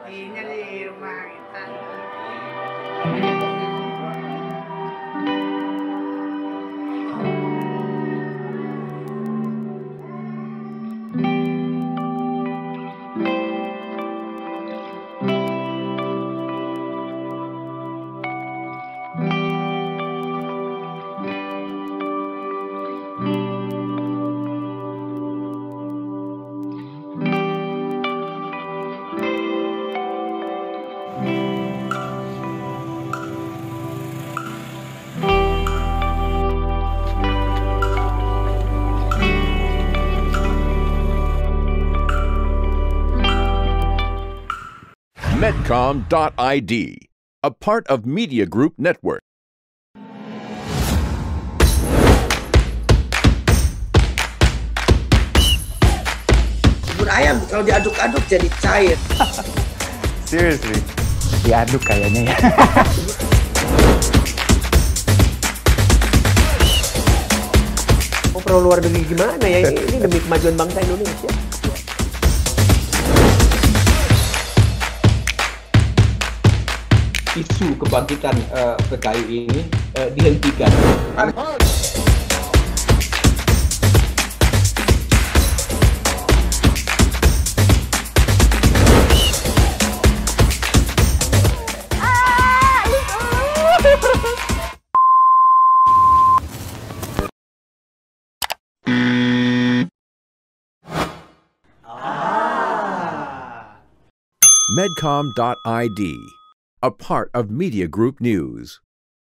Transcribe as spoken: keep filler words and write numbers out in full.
Ini di rumah kita. Medcom dot I D, a part of Media Group Network. Bubur ayam kalau diaduk-aduk jadi cair. Seriously? Diaduk kayaknya ya. Oh, perlu luar negeri gimana ya? Ini demi kemajuan bangsa Indonesia. Isu kebangkitan uh, P K I ini uh, dihentikan. Medcom dot I D, a part of Media Group News.